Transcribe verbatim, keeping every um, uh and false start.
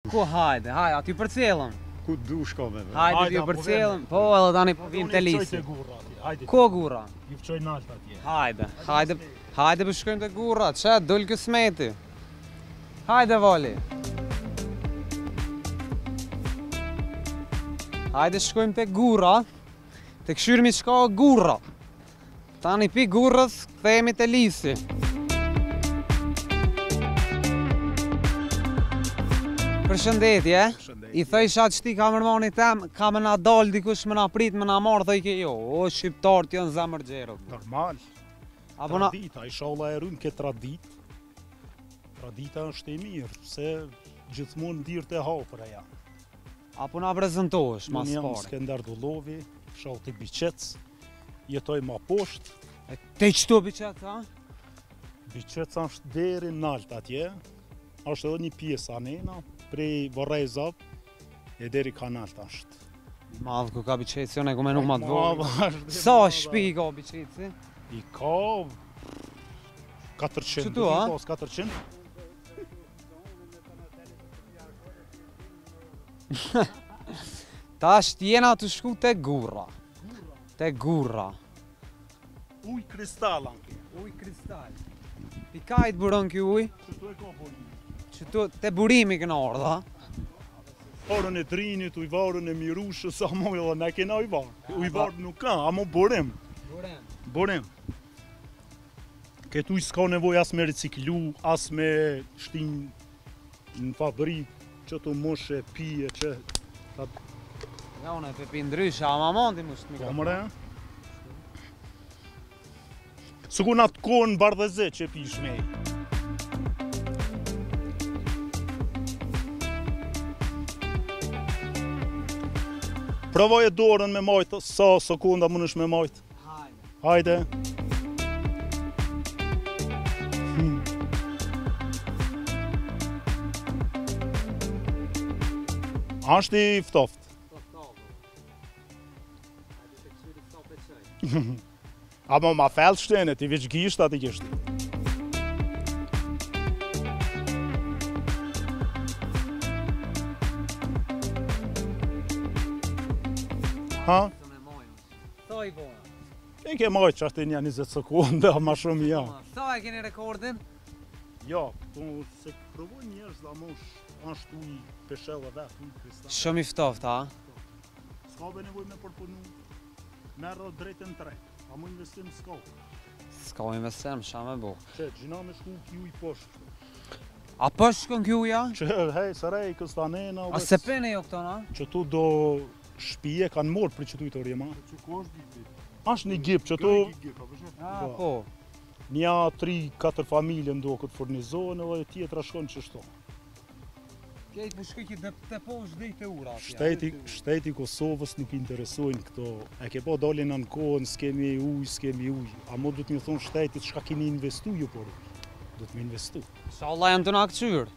Ku hajde, hajde, aty për cellën. Ku du shkove? Hajde ty për cellën. Po, edhe tani po vim te lisi. Ku gurra? Ju fçoj nalt atje. Hajde, hajde, hajde për shkojmë te gurra. Çe, dol kësmeti. Hajde vali. Hajde shkojmë te gurra. Te këshyrmi çka gurra. Tani pi gurrës, kthehemi te lisi. Përshëndetje. I thoj shatë që ti kamermani tem, ka me na dal dikush me na prit, me na marrë, thoj ke jo, o, shqiptarët janë zemër gjerët. Normal. Apo na... Tradita, inshallah e rrym ke tradit. Tradita është e mirë, se gjithmonë ndirët e hapëra janë. Apo na prezentohesh, mas Unë jam pare. Skender Dullovi, shalti Biqec, jetoj ma poshtë. E te qëtu Biqec, ha? Biqec është deri nalt atje, është edhe një pjesë anena, prej Vorrezov, e deri kanalt është. Madhë ku ka Biqeci, unë e ku me nuk ma të Madhë vogël. është. Sa shpi ka Biqeci? I ka katërqind. Qëtu, a? Pas katërqind. Tash t'jena të shku te gurra. Te gurra. Uj kristal anke. Uj kristal. Pikajt buron kjo uj? Qëtu e ka burim. Qëtu te burimi këna ardha. Varën e Trinit, ujvarën e Mirushës, sa mo edhe ne kena ujvarë. Ujvarë nuk ka, amo burim. Burim. Burim. Këtu s'ka nevoj as me reciklu, as me shtin në fabrik, që të moshe, pije, që... Ja, unë e pepi ndryshe, ama mandi mu shtë Po mëre? Së ku në atë kohën bardheze që pi shmej. Provoj e dorën me majtë, sa sekunda më nësh me majtë. Hajde. Hajde. Hmm. Ashtë i ftoft. Amo ma fel shtene, ti veç gisht ati kishti. Ha? Sa i bona? E ke majtë që ashtë një njëzet sekunde, ma shumë ja. Sa e keni rekordin? Ja, tu se provoj njerës da mosh, ashtë uj peshella vet, uj kristal. Shumë i ftoft, ha? S'ka be nevoj me përpunu, merë drejtën tre, a mu investim s'ka. S'ka investim, sha me bu. Që, gjina me shku ki uj poshtë. A po shkon kjo uja? Që, hej, sërej, këstanena... A se pene jo këto, na? Që tu do shpije kanë morë për që tu i të rjema. Që ku është gipit? Ashtë një gip, që tu... A, po. Nja, tri, katër familje ndo këtë furnizohen edhe tjetra shkon që shto. Kejtë për shkoj ki të poshtë dhe i të ura. Shteti, shteti Kosovës nuk interesojnë këto. E ke po dalin në kohën, s'kemi uj, s'kemi uj. A mo du të një thonë shtetit, shka keni investu ju por? Du të me investu. Inshallah janë të në akëqyrë.